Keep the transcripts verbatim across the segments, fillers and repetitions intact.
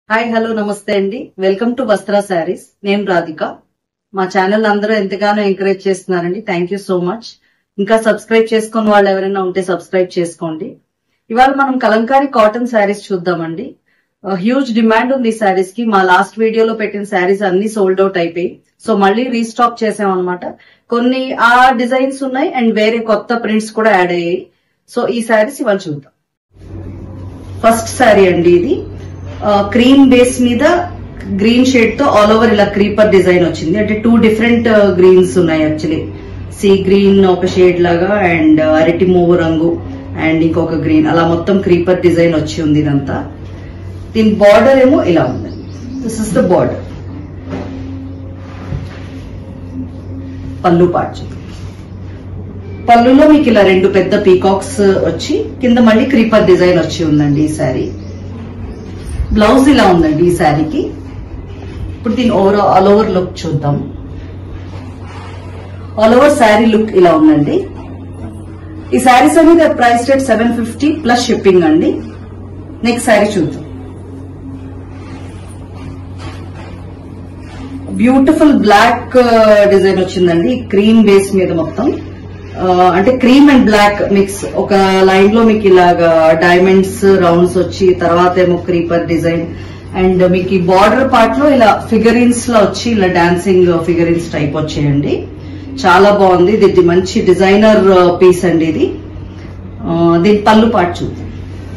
Hi hello నమస్తే అండి. Welcome to వస్త్ర శారీస్. నేను రాధిక. మా ఛానల్ అందరూ ఎంతగానో ఎంకరేజ్ చేస్తున్నారండి. Thank you so much. ఇంకా సబ్స్క్రైబ్ చేసుకున్న వాళ్ళు ఎవరైనా ఉంటే సబ్స్క్రైబ్ చేసుకోండి. ఇవాళ మనం కలంకారీ కాటన్ శారీస్ చూద్దామండి. హ్యూజ్ డిమాండ్ ఉంది ఈ శారీస్ కి. మా లాస్ట్ వీడియోలో పెట్టిన శారీస్ అన్ని సోల్డ్ అవుట్ అయిపోయి, సో మళ్ళీ రీస్టాక్ చేసాం అనమాట. కొన్ని ఆ డిజైన్స్ ఉన్నాయి అండ్ వేరే కొత్త ప్రింట్స్ కూడా యాడ్ అయ్యాయి. సో ఈ శారీస్ ఇవాళ చూద్దాం. ఫస్ట్ శారీ అండి ఇది. క్రీమ్ బేస్ మీద గ్రీన్ షేడ్ తో ఆల్ ఓవర్ ఇలా క్రీపర్ డిజైన్ వచ్చింది. అంటే టూ డిఫరెంట్ గ్రీన్స్ ఉన్నాయి యాక్చువల్లీ. సీ గ్రీన్ ఒక షేడ్ లాగా అండ్ అరటి మూవు రంగు అండ్ ఇంకొక గ్రీన్, అలా మొత్తం క్రీపర్ డిజైన్ వచ్చి ఉంది ఇదంతా. దీని బార్డర్ ఏమో ఇలా ఉందండి. This is the border. Pallu part. పళ్ళులో మీకు ఇలా రెండు పెద్ద పీకాక్స్ వచ్చి కింద మళ్ళీ క్రీపర్ డిజైన్ వచ్చి ఉందండి ఈ శారీ. బ్లౌజ్ ఇలా ఉందండి ఈ శారీకి. ఇప్పుడు దీని ఓవర్ ఆల్ ఓవర్ లుక్ చూద్దాం. ఆల్ ఓవర్ శారీ లుక్ ఇలా ఉందండి. ఈ శారీస్ అనేది price rate seven fifty plus shipping అండి. నెక్స్ట్ శారీ చూద్దాం. బ్యూటిఫుల్ బ్లాక్ డిజైన్ వచ్చిందండి. క్రీమ్ బేస్ మీద మొత్తం అంటే క్రీమ్ అండ్ బ్లాక్ మిక్స్. ఒక లైన్ లో మీకు ఇలాగా డైమండ్స్ రౌండ్స్ వచ్చి, తర్వాత ఏమో క్రీపర్ డిజైన్ అండ్ మీకు ఈ బార్డర్ పార్ట్ లో ఇలా ఫిగరిన్స్ లో వచ్చి ఇలా డాన్సింగ్ ఫిగరిన్స్ టైప్ వచ్చాయండి. చాలా బాగుంది. ఇది మంచి డిజైనర్ పీస్ అండి ఇది. దీని పళ్ళు పార్ట్ చూద్దాం.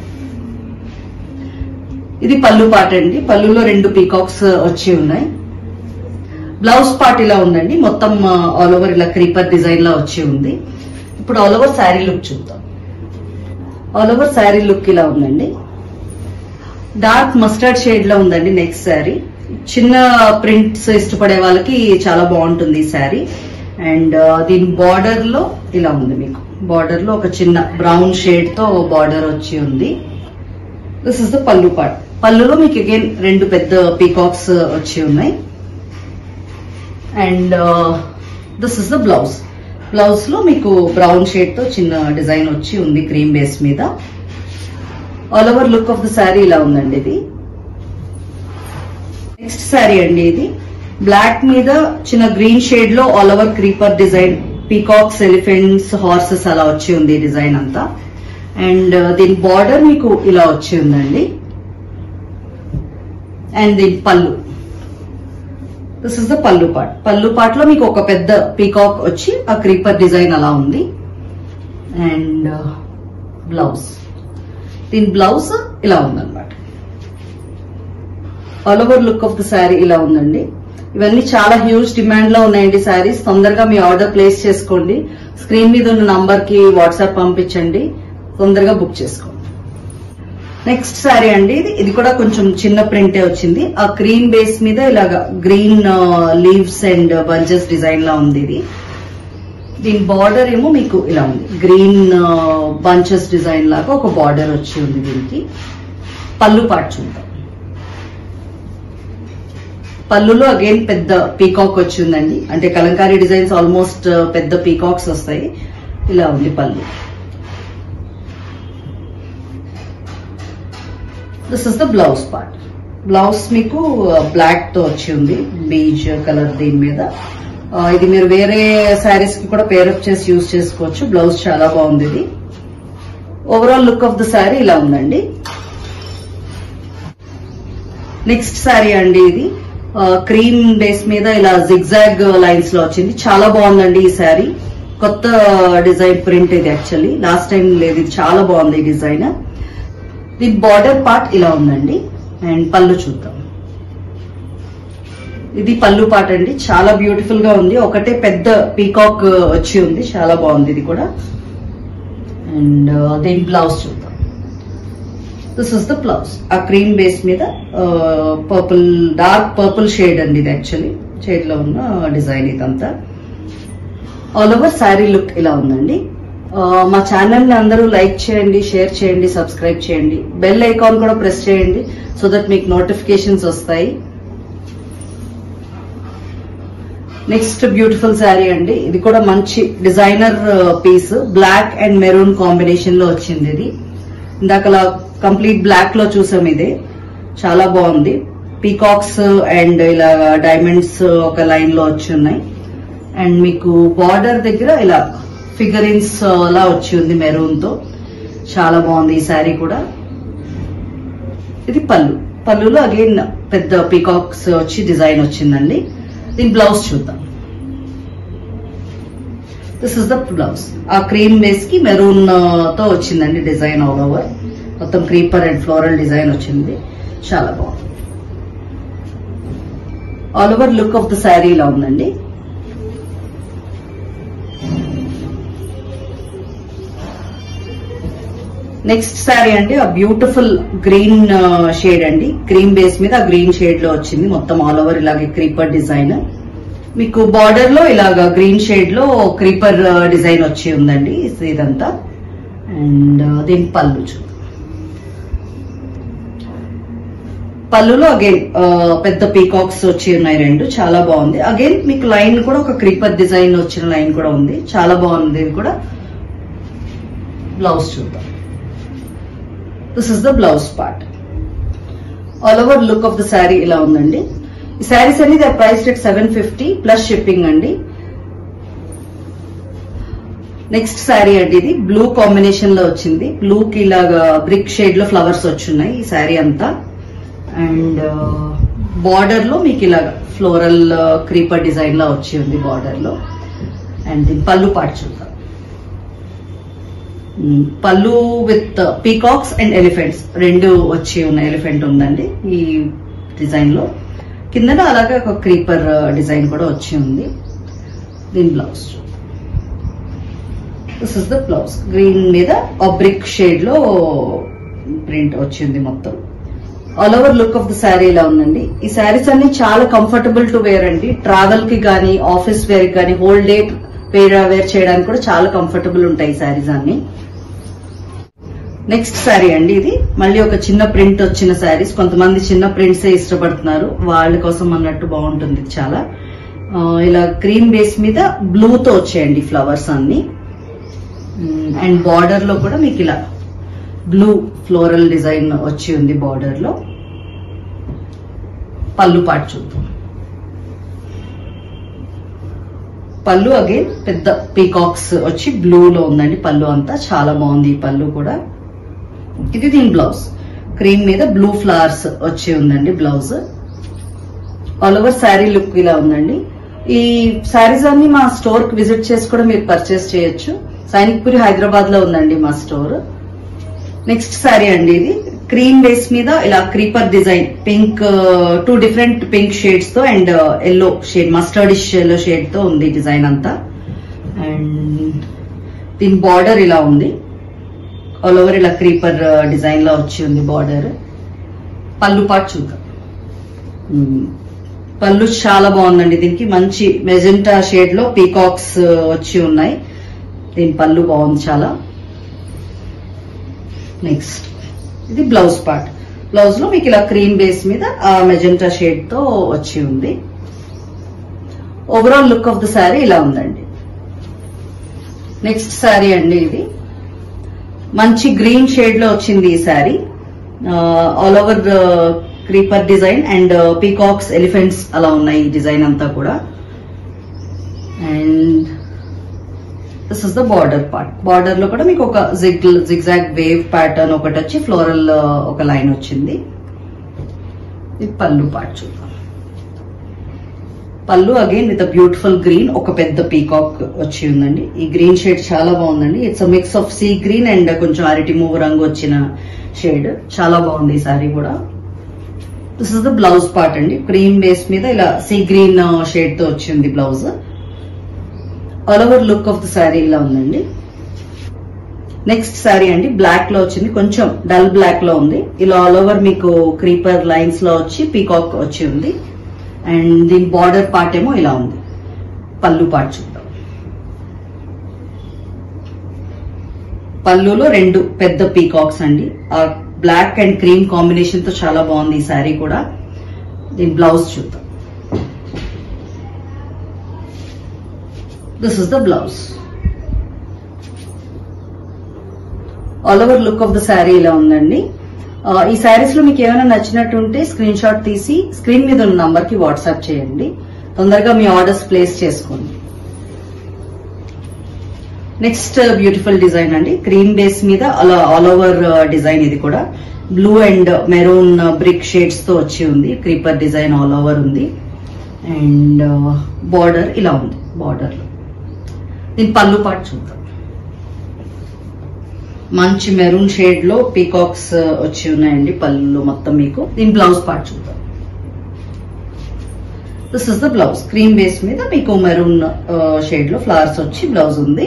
ఇది పళ్ళు పార్ట్ అండి. పళ్ళులో రెండు పీకాక్స్ వచ్చి ఉన్నాయి. బ్లౌజ్ పార్ట్ ఇలా ఉందండి. మొత్తం ఆల్ ఓవర్ ఇలా క్రీపర్ డిజైన్ లో వచ్చి ఉంది. ఇప్పుడు ఆల్ ఓవర్ శారీ లుక్ చూద్దాం. ఆల్ ఓవర్ శారీ లుక్ ఇలా ఉందండి. డార్క్ మస్టర్డ్ షేడ్ లో ఉందండి నెక్స్ట్ శారీ. చిన్న ప్రింట్స్ ఇష్టపడే వాళ్ళకి చాలా బాగుంటుంది ఈ శారీ. అండ్ దీని బార్డర్ లో ఇలా ఉంది. మీకు బార్డర్ లో ఒక చిన్న బ్రౌన్ షేడ్ తో బార్డర్ వచ్చి ఉంది. This is the pallu part. పళ్ళులో మీకు అగైన్ రెండు పెద్ద పీకాక్స్ వచ్చి ఉన్నాయి. And this is the blouse. Blouse లో మీకు బ్రౌన్ షేడ్ తో చిన్న డిజైన్ వచ్చి ఉంది క్రీమ్ బేస్ మీద. All over look of the sari ఇలా ఉందండి ఇది. నెక్స్ట్ శారీ అండి ఇది. బ్లాక్ మీద చిన్న గ్రీన్ షేడ్ లో all over creeper design, peacocks, elephants, horses అలా వచ్చి ఉంది డిజైన్ అంతా. అండ్ దీని బార్డర్ మీకు ఇలా వచ్చి ఉందండి. అండ్ దీని pallu. This is the pallu part. Pallu part లో మీకు ఒక పెద్ద పీకాక్ వచ్చి ఆ క్రీపర్ డిజైన్ అలా ఉంది. And blouse. దీని బ్లౌజ్ ఇలా ఉందన్నమాట. All over look of the sari ఇలా ఉందండి. ఇవన్నీ చాలా హ్యూజ్ డిమాండ్ లో ఉన్నాయండి శారీస్. తొందరగా మీ ఆర్డర్ ప్లేస్ చేసుకోండి. స్క్రీన్ మీద ఉన్న నంబర్ కి వాట్సాప్ పంపించండి. తొందరగా బుక్ చేసుకోండి. నెక్స్ట్ శారీ అండి ఇది. ఇది కూడా కొంచెం చిన్న ప్రింటే వచ్చింది. ఆ క్రీమ్ బేస్ మీద ఇలాగా green leaves and bunches design లా ఉంది ఇది. దీని బార్డర్ ఏమో మీకు ఇలా ఉంది. గ్రీన్ బంచెస్ డిజైన్ లాగా ఒక బార్డర్ వచ్చి ఉంది దీనికి. పళ్ళు పార్ట్ చూద్దాం. పళ్ళులో అగైన్ పెద్ద పీకాక్ వచ్చి ఉందండి. అంటే కలంకారీ డిజైన్స్ ఆల్మోస్ట్ పెద్ద పీకాక్స్ వస్తాయి. ఇలా ఉంది pallu. This is the blouse part. Blouse మీకు బ్లాక్ తో వచ్చి ఉంది, బీజ్ కలర్ దీని మీద. ఇది మీరు వేరే శారీస్ కి కూడా పేరప్ చేసి యూజ్ చేసుకోవచ్చు. బ్లౌజ్ చాలా బాగుంది ఇది. Overall look of the sari ఇలా ఉందండి. నెక్స్ట్ శారీ అండి ఇది. క్రీమ్ బేస్ మీద ఇలా జిగ్జాగ్ లైన్స్ లో వచ్చింది. చాలా బాగుందండి ఈ శారీ. కొత్త డిజైన్ ప్రింట్ ఇది యాక్చువల్లీ. లాస్ట్ టైం లేదు, ఇది చాలా బాగుంది ఈ డిజైన్. దీని బార్డర్ పార్ట్ ఇలా ఉందండి. అండ్ పళ్ళు చూద్దాం. ఇది పళ్ళు పార్ట్ అండి. చాలా బ్యూటిఫుల్ గా ఉంది. ఒకటే పెద్ద పీకాక్ వచ్చి ఉంది. చాలా బాగుంది ఇది కూడా. అండ్ దీని బ్లౌజ్ చూద్దాం. This is the blouse. ఆ క్రీమ్ బేస్ మీద పర్పుల్, డార్క్ పర్పుల్ షేడ్ అండి ఇది యాక్చువల్లీ. షేడ్ లో ఉన్న డిజైన్ ఇదంతా. ఆల్ ఓవర్ శారీ లుక్ ఇలా ఉందండి. మా ఛానల్ ని అందరూ లైక్ చేయండి, షేర్ చేయండి, సబ్స్క్రైబ్ చేయండి. బెల్ ఐకాన్ కూడా ప్రెస్ చేయండి సో దట్ మీకు నోటిఫికేషన్స్ వస్తాయి. నెక్స్ట్ బ్యూటిఫుల్ శారీ అండి. ఇది కూడా మంచి designer piece. Black and maroon combination లో వచ్చింది ఇది. ఇందాక కంప్లీట్ బ్లాక్ లో చూసాం. ఇది చాలా బాగుంది. పీకాక్స్ అండ్ ఇలా డైమండ్స్ ఒక లైన్ లో వచ్చి ఉన్నాయి. అండ్ మీకు బార్డర్ దగ్గర ఇలా ఫిగరిన్స్ లా వచ్చి ఉంది మెరూన్ తో. చాలా బాగుంది ఈ శారీ కూడా. ఇది పళ్ళు. పళ్ళులో అగైన్ పెద్ద పీకాక్స్ వచ్చి డిజైన్ వచ్చిందండి. దీని బ్లౌజ్ చూద్దాం. This is the blouse. ఆ క్రీమ్ బేస్ కి మెరూన్ తో వచ్చిందండి డిజైన్. ఆల్ ఓవర్ మొత్తం క్రీపర్ అండ్ ఫ్లోరల్ డిజైన్ వచ్చింది. చాలా బాగుంది. All over look of the sari ఇలా ఉందండి. నెక్స్ట్ శారీ అండి ఆ బ్యూటిఫుల్ గ్రీన్ షేడ్ అండి. క్రీమ్ బేస్ మీద ఆ గ్రీన్ షేడ్ లో వచ్చింది. మొత్తం ఆల్ ఓవర్ ఇలాగే క్రీపర్ డిజైన్. మీకు బార్డర్ లో ఇలాగా గ్రీన్ షేడ్ లో క్రీపర్ డిజైన్ వచ్చి ఉందండి ఇదంతా. అండ్ దీని పళ్ళు చూద్దాం. పళ్ళులో అగైన్ పెద్ద పీకాక్స్ వచ్చి ఉన్నాయి రెండు. చాలా బాగుంది. అగైన్ మీకు లైన్ కూడా ఒక క్రీపర్ డిజైన్ వచ్చిన లైన్ కూడా ఉంది. చాలా బాగుంది ఇది కూడా. బ్లౌజ్ చూద్దాం. This is the blouse part. All over look of the sari ఇలా ఉందండి. ఈ శారీస్ అన్ని they price at seven fifty plus shipping అండి. నెక్స్ట్ శారీ అండి ఇది బ్లూ కాంబినేషన్ లో వచ్చింది. బ్లూ కి ఇలాగా బ్రిక్ షేడ్ లో ఫ్లవర్స్ వచ్చున్నాయి ఈ శారీ అంతా. అండ్ బార్డర్ లో మీకు ఇలాగా ఫ్లోరల్ క్రీపర్ డిజైన్ లా వచ్చి ఉంది బార్డర్ లో. అండ్ దీని పళ్ళు పార్ట్ చూద్దాం. పళ్ళు విత్ పీకాక్స్ అండ్ ఎలిఫెంట్స్ రెండు వచ్చి ఉన్నాయి. ఎలిఫెంట్ ఉందండి ఈ డిజైన్ లో. కిందన అలాగే ఒక క్రీపర్ డిజైన్ కూడా వచ్చి ఉంది. దీని blouse. This is the blouse. Green మీద ఆ బ్రిక్ షేడ్ లో ప్రింట్ వచ్చింది మొత్తం. All over look of the sari ఇలా ఉందండి. ఈ శారీస్ అన్ని చాలా కంఫర్టబుల్ టు వేర్ అండి. ట్రావెల్ కి గానీ ఆఫీస్ వేర్ కి గానీ హోల్ డే వేర్ వేర్ చేయడానికి కూడా చాలా కంఫర్టబుల్ ఉంటాయి ఈ శారీస్ అన్ని. నెక్స్ట్ శారీ అండి ఇది మళ్ళీ ఒక చిన్న ప్రింట్ వచ్చిన శారీస్. కొంతమంది చిన్న ప్రింట్స్ ఇష్టపడుతున్నారు, వాళ్ళ కోసం అన్నట్టు బాగుంటుంది చాలా. ఇలా క్రీమ్ బేస్ మీద బ్లూతో వచ్చాయండి ఫ్లవర్స్ అన్ని. అండ్ బార్డర్ లో కూడా మీకు ఇలా బ్లూ ఫ్లోరల్ డిజైన్ వచ్చి ఉంది బార్డర్ లో. పళ్ళు పార్ట్ చూద్దాం. పళ్ళు అగైన్ పెద్ద పీకాక్స్ వచ్చి బ్లూ లో ఉందండి పళ్ళు అంతా. చాలా బాగుంది ఈ పళ్ళు కూడా. ఇది దీని బ్లౌజ్. క్రీమ్ మీద బ్లూ ఫ్లవర్స్ వచ్చి ఉందండి blouse. All over saree look ఇలా ఉందండి. ఈ శారీస్ అన్ని మా స్టోర్ కి విజిట్ చేసి కూడా మీరు పర్చేస్ చేయొచ్చు. సైనిక్పురి హైదరాబాద్ లో ఉందండి మా స్టోర్. నెక్స్ట్ శారీ అండి ఇది క్రీమ్ బేస్ మీద ఇలా creeper design pink two different pink shades తో and yellow shade mustardish yellow shade తో ఉంది డిజైన్ అంతా. అండ్ దీని బార్డర్ ఇలా ఉంది. ఆల్ ఓవర్ ఇలా క్రీపర్ డిజైన్ లో వచ్చి ఉంది బార్డర్. పళ్ళు పార్ట్ చూద్దాం. పళ్ళు చాలా బాగుందండి. దీనికి మంచి మెజెంటా షేడ్ లో పీకాక్స్ వచ్చి ఉన్నాయి. దీని పళ్ళు బాగుంది చాలా. నెక్స్ట్ ఇది బ్లౌజ్ పార్ట్. బ్లౌజ్ లో మీకు ఇలా క్రీమ్ బేస్ మీద ఆ మెజెంటా షేడ్ తో వచ్చి ఉంది. Overall look of the sari ఇలా ఉందండి. నెక్స్ట్ శారీ అండి ఇది మంచి గ్రీన్ షేడ్ లో వచ్చింది ఈ saree. All over creeper design and peacocks elephants అలా ఉన్నాయి ఈ డిజైన్ అంతా కూడా. And this is the border part. Border లో కూడా మీకు ఒక జిగ్ జిగ్జాగ్ వేవ్ ప్యాటర్న్ ఒకటి వచ్చి ఫ్లోరల్ ఒక లైన్ వచ్చింది. ఇది పళ్ళు పార్ట్ చూద్దాం. పళ్ళు అగైన్ విత్ బ్యూటిఫుల్ గ్రీన్ ఒక పెద్ద పీకాక్ వచ్చి ఉందండి. ఈ గ్రీన్ షేడ్ చాలా బాగుందండి. It's mix of sea green and కొంచెం అరటి మూవ్ రంగు వచ్చిన షేడ్. చాలా బాగుంది ఈ సారీ కూడా. This is the blouse part అండి. క్రీమ్ బేస్ మీద ఇలా సీ గ్రీన్ షేడ్ తో వచ్చింది blouse. All over look of the sari ఇలా ఉందండి. నెక్స్ట్ శారీ అండి బ్లాక్ లో వచ్చింది. కొంచెం డల్ బ్లాక్ లో ఉంది. ఇలా ఆల్ ఓవర్ మీకు క్రీపర్ లైన్స్ లో వచ్చి పీకాక్ వచ్చి ఉంది. అండ్ దీని బార్డర్ పార్ట్ ఏమో ఇలా ఉంది. పళ్ళు పార్ట్ చూద్దాం. పళ్ళులో రెండు పెద్ద పీకాక్స్ అండి. ఆ బ్లాక్ అండ్ క్రీమ్ కాంబినేషన్ తో చాలా బాగుంది ఈ శారీ కూడా. దీని బ్లౌజ్ చూద్దాం. This is the blouse. All over look of the sari ఇలా ఉందండి. ఈ శారీస్ లో మీకు ఏమైనా నచ్చినట్టు ఉంటే స్క్రీన్ షాట్ తీసి స్క్రీన్ మీద ఉన్న నంబర్ కి వాట్సాప్ చేయండి. తొందరగా మీ ఆర్డర్స్ ప్లేస్ చేసుకోండి. నెక్స్ట్ బ్యూటిఫుల్ డిజైన్ అండి, క్రీమ్ బేస్ మీద అలా ఆల్ ఓవర్ డిజైన్. ఇది కూడా blue and maroon brick shades తో వచ్చి ఉంది. క్రీపర్ డిజైన్ ఆల్ ఓవర్ ఉంది అండ్ బార్డర్ ఇలా ఉంది. బార్డర్ లో దీని పళ్ళు పాటు చూద్దాం. మంచి మెరూన్ షేడ్ లో పీకాక్స్ వచ్చి ఉన్నాయండి పళ్ళులో మొత్తం మీకు. దీని బ్లౌజ్ పార్ట్ చూద్దాం. This is the blouse. Cream base మీద మీకు మెరూన్ షేడ్ లో ఫ్లవర్స్ వచ్చి బ్లౌజ్ ఉంది.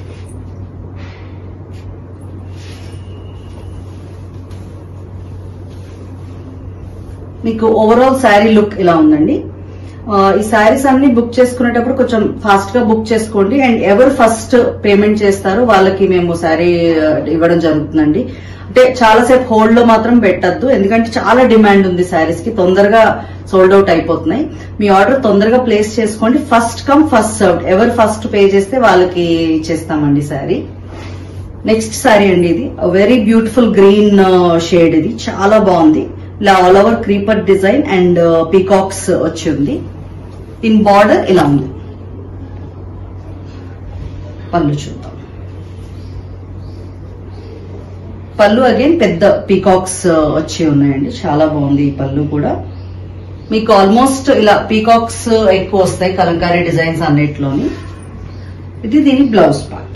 మీకు ఓవరాల్ శారీ లుక్ ఇలా ఉందండి. ఈ శారీస్ అన్ని బుక్ చేసుకునేటప్పుడు కొంచెం ఫాస్ట్ గా బుక్ చేసుకోండి. అండ్ ఎవరు ఫస్ట్ పేమెంట్ చేస్తారో వాళ్ళకి మేము శారీ ఇవ్వడం జరుగుతుందండి. అంటే చాలాసేపు హోల్డ్ లో మాత్రం పెట్టద్దు, ఎందుకంటే చాలా డిమాండ్ ఉంది శారీస్ కి. తొందరగా సోల్డ్ అవుట్ అయిపోతున్నాయి. మీ ఆర్డర్ తొందరగా ప్లేస్ చేసుకోండి. First come first served. ఎవరు ఫస్ట్ పే చేస్తే వాళ్ళకి ఇచ్చేస్తామండి శారీ. నెక్స్ట్ శారీ అండి, ఇది వెరీ బ్యూటిఫుల్ గ్రీన్ షేడ్. ఇది చాలా బాగుంది. ఇలా all over creeper design and peacocks వచ్చి ఉంది. దీని బార్డర్ ఇలా ఉంది. పళ్ళు చూద్దాం. పళ్ళు అగైన్ పెద్ద పీకాక్స్ వచ్చి ఉన్నాయండి. చాలా బాగుంది ఈ పళ్ళు కూడా. మీకు ఆల్మోస్ట్ ఇలా పీకాక్స్ ఎక్కువ వస్తాయి కలంకారీ డిజైన్స్ అన్నిట్లోని. ఇది దీని blouse part.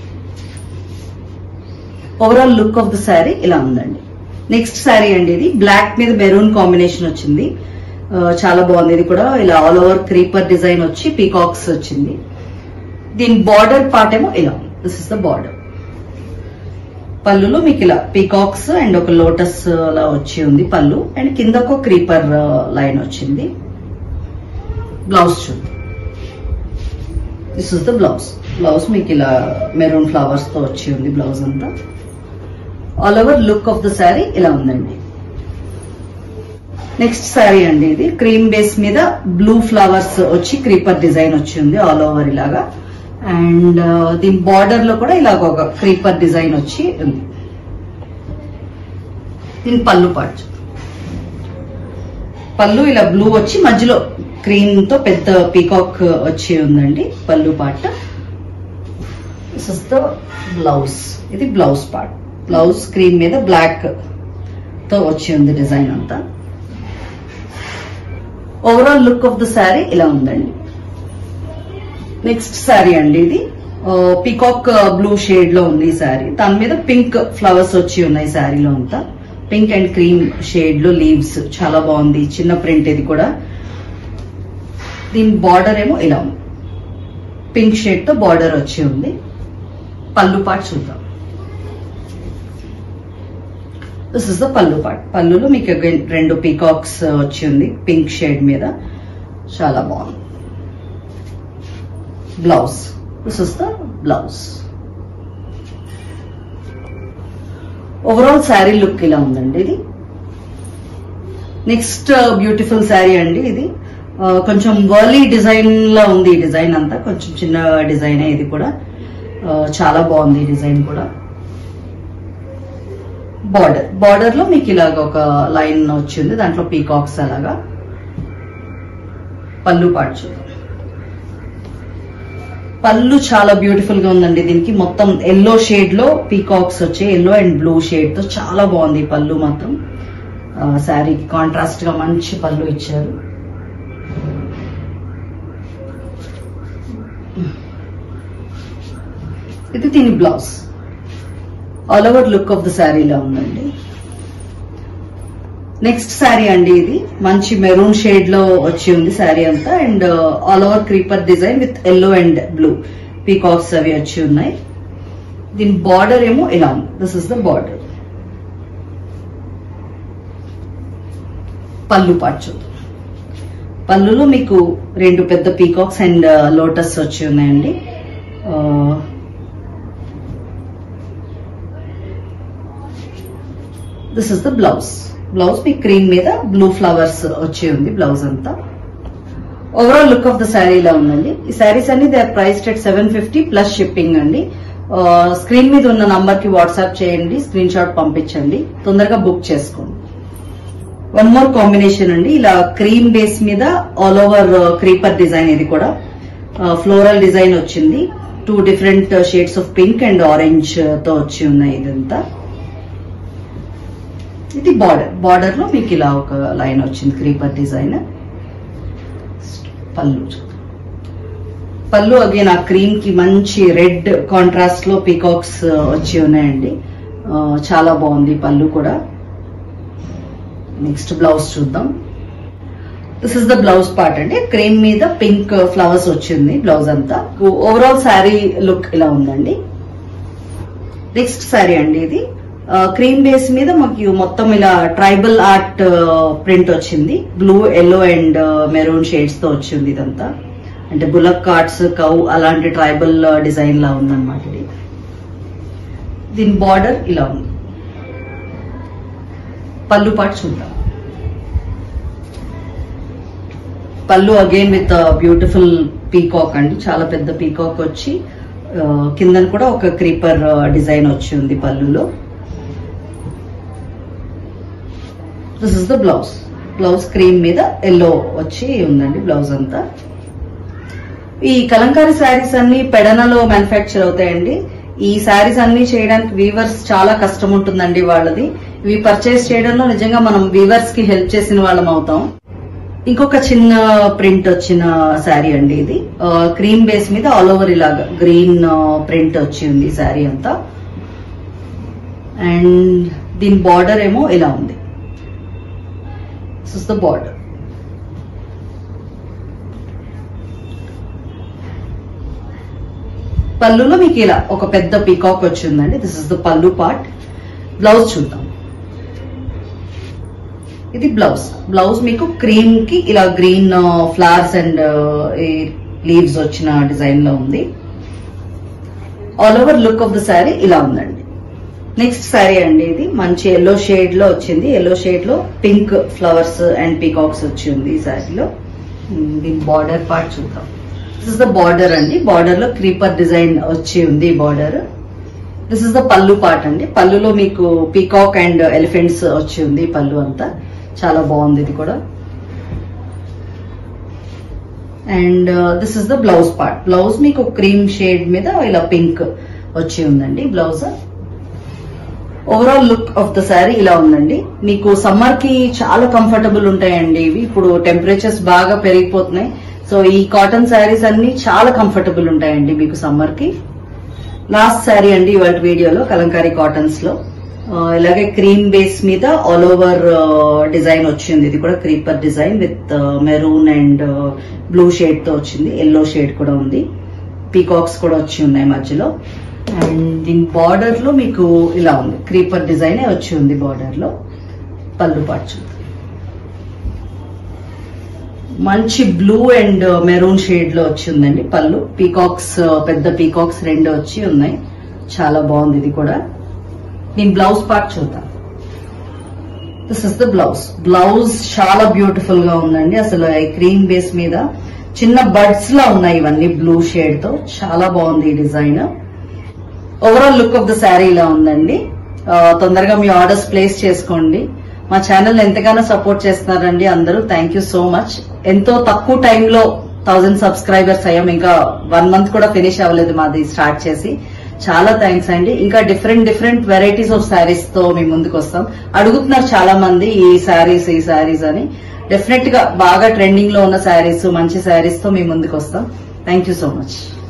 Overall look of the sari ఇలా ఉందండి. నెక్స్ట్ శారీ అండి, ఇది బ్లాక్ మీద మెరూన్ కాంబినేషన్ వచ్చింది. చాలా బాగుంది. ఇది కూడా ఇలా ఆల్ ఓవర్ క్రీపర్ డిజైన్ వచ్చి పీకాక్స్ వచ్చింది. దీని బార్డర్ పార్ట్ ఏమో ఇలా ఉంది. This is the border. పళ్ళులో మీకు ఇలా పీకాక్స్ అండ్ ఒక లోటస్ లా వచ్చి ఉంది పళ్ళు. అండ్ కింద ఒక క్రీపర్ లైన్ వచ్చింది. బ్లౌజ్ చూద్దాం. This is the blouse. Blouse మీకు ఇలా మెరూన్ ఫ్లవర్స్ తో వచ్చి ఉంది బ్లౌజ్ అంతా. All over look of the sari ఇలా ఉందండి. నెక్స్ట్ శారీ అండి, ఇది క్రీమ్ బేస్ మీద బ్లూ ఫ్లవర్స్ వచ్చి క్రీపర్ డిజైన్ వచ్చి ఉంది ఆల్ ఓవర్ ఇలాగా. అండ్ దీని బార్డర్ లో కూడా ఇలాగ ఒక క్రీపర్ డిజైన్ వచ్చి ఉంది. దీని పళ్ళు పార్ట్. పళ్ళు ఇలా బ్లూ వచ్చి మధ్యలో క్రీమ్ తో పెద్ద పీకాక్ వచ్చి ఉందండి pallu part. This is the blouse. ఇది బ్లౌజ్ పార్ట్. బ్లౌజ్ క్రీమ్ మీద బ్లాక్ తో వచ్చి ఉంది డిజైన్ అంతా. Overall look of the sari ఇలా ఉందండి. నెక్స్ట్ శారీ అండి, ఇది పీకాక్ బ్లూ షేడ్ లో ఉంది ఈ శారీ. దాని మీద పింక్ ఫ్లవర్స్ వచ్చి ఉన్నాయి శారీలో అంతా. పింక్ అండ్ క్రీమ్ షేడ్ లో లీవ్స్. చాలా బాగుంది. చిన్న ప్రింట్ ఇది కూడా. దీని బార్డర్ ఏమో ఇలా ఉంది. పింక్ షేడ్ తో బార్డర్ వచ్చి ఉంది. పళ్ళు పార్ట్ చూద్దాం. This is the pallu part. పళ్ళులో మీకు రెండు పీకాక్స్ వచ్చి ఉంది పింక్ షేడ్ మీద. చాలా బాగుంది. Blouse. This is the blouse. Overall sari look ఇలా ఉందండి ఇది. నెక్స్ట్ బ్యూటిఫుల్ శారీ అండి, ఇది కొంచెం వర్లీ డిజైన్ లా ఉంది. ఈ డిజైన్ అంతా కొంచెం చిన్న డిజైన్. ఇది కూడా చాలా బాగుంది ఈ డిజైన్ కూడా. బార్డర్ బార్డర్ లో మీకు ఇలాగ ఒక లైన్ వచ్చింది, దాంట్లో పీకాక్స్ అలాగా. పళ్ళు పార్ట్ చూద్దాం. పళ్ళు చాలా బ్యూటిఫుల్ గా ఉందండి. దీనికి మొత్తం ఎల్లో షేడ్ లో పీకాక్స్ వచ్చాయి. ఎల్లో అండ్ బ్లూ షేడ్ తో చాలా బాగుంది పళ్ళు మాత్రం. శారీకి కాంట్రాస్ట్ గా మంచి పళ్ళు ఇచ్చారు. ఇది దీని blouse. All over look of the శారీలా ఉందండి. నెక్స్ట్ శారీ అండి, ఇది మంచి మెరూన్ షేడ్ లో వచ్చి ఉంది శారీ అంతా. And all over creeper design with yellow and blue peacocks అవి వచ్చి ఉన్నాయి. దీని బార్డర్ ఏమో ఇలా ఉంది. This is the border. Pallu part చూద్దాం. పళ్ళులో మీకు రెండు పెద్ద పీకాక్స్ అండ్ లోటస్ వచ్చి ఉన్నాయండి. This is the blouse. Blouse మీ క్రీమ్ మీద బ్లూ ఫ్లవర్స్ వచ్చి ఉంది బ్లౌజ్ అంతా. Overall look of the sari ఇలా ఉందండి. ఈ శారీస్ అన్ని they are priced at seven fifty plus shipping అండి. స్క్రీన్ మీద ఉన్న నంబర్ కి వాట్సాప్ చేయండి, స్క్రీన్ షాట్ పంపించండి, తొందరగా బుక్ చేసుకోండి. వన్ మోర్ కాంబినేషన్ అండి, ఇలా క్రీమ్ బేస్ మీద ఆల్ ఓవర్ క్రీపర్ డిజైన్. ఇది కూడా ఫ్లోరల్ డిజైన్ వచ్చింది. Two different shades of pink and orange తో వచ్చి ఉన్నాయి ఇదంతా. ఇది బార్డర్, బార్డర్ లో మీకు ఇలా ఒక లైన్ వచ్చింది క్రీపర్ డిజైన్. పళ్ళు, పళ్ళు అగైన్ ఆ క్రీమ్ కి మంచి రెడ్ కాంట్రాస్ట్ లో పీకాక్స్ వచ్చి ఉన్నాయండి. చాలా బాగుంది పళ్ళు కూడా. నెక్స్ట్ బ్లౌజ్ చూద్దాం. This is the blouse part అండి. క్రీమ్ మీద పింక్ ఫ్లవర్స్ వచ్చింది బ్లౌజ్ అంతా. ఓవరాల్ శారీ లుక్ ఇలా ఉందండి. నెక్స్ట్ శారీ అండి, ఇది క్రీమ్ బేస్ మీద మాకు మొత్తం ఇలా ట్రైబల్ ఆర్ట్ ప్రింట్ వచ్చింది. Blue, yellow and maroon shades తో వచ్చింది ఇదంతా. అంటే బులక్ కార్డ్స్, కౌ అలాంటి ట్రైబల్ డిజైన్ లా ఉందన్నమాట ఇది. దీని బార్డర్ ఇలా ఉంది. పళ్ళు పాటు చూద్దాం. పళ్ళు అగైన్ విత్ బ్యూటిఫుల్ పీకాక్ అండి, చాలా పెద్ద పీకాక్ వచ్చి కింద కూడా ఒక క్రీపర్ డిజైన్ వచ్చి ఉంది పళ్ళులో. This is the blouse. Blouse cream మీద ఎల్లో వచ్చి ఉందండి బ్లౌజ్ అంతా. ఈ కలంకారీ శారీస్ అన్ని పెడనలో మ్యానుఫ్యాక్చర్ అవుతాయండి. ఈ శారీస్ అన్ని చేయడానికి వీవర్స్ చాలా కష్టం ఉంటుందండి వాళ్ళది. ఇవి పర్చేస్ చేయడంలో నిజంగా మనం వీవర్స్ కి హెల్ప్ చేసిన వాళ్ళం అవుతాం. ఇంకొక చిన్న ప్రింట్ వచ్చిన శారీ అండి ఇది. క్రీమ్ బేస్ మీద ఆల్ ఓవర్ ఇలాగా గ్రీన్ ప్రింట్ వచ్చి ఉంది శారీ అంతా. అండ్ దీని బార్డర్ ఏమో ఇలా ఉంది. This is the border. పళ్ళులో మీకు ఇలా ఒక పెద్ద పీకాక్ వచ్చిందండి. This is the pallu part. Blouse చూద్దాం. ఇది బ్లౌజ్. బ్లౌజ్ మీకు క్రీమ్ కి ఇలా గ్రీన్ ఫ్లవర్స్ అండ్ లీవ్స్ వచ్చిన డిజైన్ లో ఉంది. All over look of the sari ఇలా ఉందండి. నెక్స్ట్ శారీ అండి, ఇది మంచి ఎల్లో షేడ్ లో వచ్చింది. ఎల్లో షేడ్ లో పింక్ ఫ్లవర్స్ అండ్ పీకాక్స్ వచ్చి ఉంది ఈ శారీలో. దీని బార్డర్ పార్ట్ చూద్దాం. దిస్ ఇస్ ద బార్డర్ అండి. బార్డర్ లో క్రీపర్ డిజైన్ వచ్చి ఉంది border. This is the pallu part అండి. పళ్ళులో మీకు పీకాక్ అండ్ ఎలిఫెంట్స్ వచ్చి ఉంది పళ్ళు అంతా. చాలా బాగుంది ఇది కూడా. And this is the blouse part. Blouse మీకు క్రీమ్ షేడ్ మీద ఇలా పింక్ వచ్చి ఉందండి blouse. Overall look of the sari ఇలా ఉందండి. మీకు సమ్మర్ కి చాలా కంఫర్టబుల్ ఉంటాయండి ఇవి. ఇప్పుడు టెంపరేచర్స్ బాగా పెరిగిపోతున్నాయి. సో ఈ కాటన్ శారీస్ అన్ని చాలా కంఫర్టబుల్ ఉంటాయండి మీకు సమ్మర్ కి. లాస్ట్ శారీ అండి ఇవాళ వీడియోలో కలంకారీ కాటన్స్ లో. ఇలాగే క్రీమ్ బేస్ మీద ఆల్ ఓవర్ డిజైన్ వచ్చింది. ఇది కూడా creeper design with maroon and blue shade తో వచ్చింది. ఎల్లో షేడ్ కూడా ఉంది. పీకాక్స్ కూడా వచ్చి ఉన్నాయి మధ్యలో. అండ్ దీని బార్డర్ లో మీకు ఇలా ఉంది. క్రీపర్ డిజైన్ వచ్చి ఉంది బార్డర్ లో. పళ్ళు పాటు మంచి బ్లూ అండ్ మెరూన్ షేడ్ లో వచ్చి ఉందండి పళ్ళు. పీకాక్స్, పెద్ద పీకాక్స్ రెండు వచ్చి ఉన్నాయి. చాలా బాగుంది ఇది కూడా. దీని బ్లౌజ్ పార్ట్ చూద్దాం. This is the blouse. Blouse చాలా బ్యూటిఫుల్ గా ఉందండి. అసలు ఈ క్రీమ్ బేస్ మీద చిన్న బర్డ్స్ లా ఉన్నాయి ఇవన్నీ బ్లూ షేడ్ తో. చాలా బాగుంది ఈ design. Overall look of the sari ఇలా ఉందండి. తొందరగా మీ ఆర్డర్స్ ప్లేస్ చేసుకోండి. మా ఛానల్ ఎంతగానో సపోర్ట్ చేస్తున్నారండి అందరూ. Thank you so much. ఎంతో తక్కువ టైంలో థౌజండ్ సబ్స్క్రైబర్స్ అయ్యాం. ఇంకా వన్ మంత్ కూడా ఫినిష్ అవ్వలేదు మాది స్టార్ట్ చేసి. చాలా థ్యాంక్స్ అండి. ఇంకా different different varieties of saris తో మీ ముందుకు వస్తాం. అడుగుతున్నారు చాలా మంది ఈ శారీస్ ఈ శారీస్ అని. డెఫినెట్ గా బాగా ట్రెండింగ్ లో ఉన్న శారీస్, మంచి శారీస్ తో మీ ముందుకు వస్తాం. Thank you so much.